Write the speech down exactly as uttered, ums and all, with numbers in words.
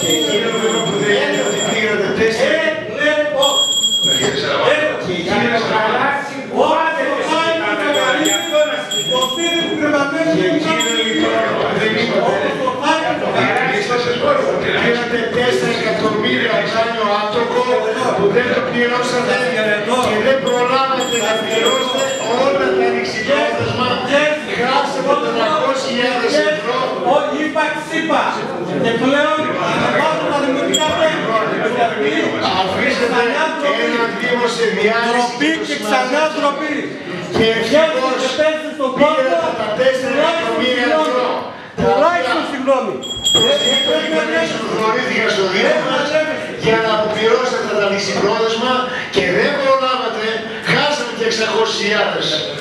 Και εκείνο που δεν είναι ότι πήγατε τέσσερα. Και εκείνο που χαράξει πότε το πάει να καταλήξει το σπίτι που κρεβατεύει. Και εκείνο λοιπόν δεν είπατε. Πήρατε τέσσερα εκατομμύρια ουράνιο άτομο που δεν το πληρώσατε και δεν προλάβατε να πληρώσετε όλα τα ρηξικόδεσμα. Χάσατε τετρακόσιες χιλιάδες ευρώ. Είπα ξύπα. Και πλέον βάζω τα δημοτικά πέντε. Αφήσετε ένα Δήμο σε διάλυση. Ντροπή και ξανά ντροπή. Και ευτυχώς πήρατε τα τέσσερα εκατομμύρια ευρώ. Τουλάχιστον συγγνώμη. Γνωρίστηκα στο Δήμο μας για να αποπληρώσετε τα ληξιπρόθεσμα και δεν προλάβατε, χάσατε και εξακόσιες χιλιάδες.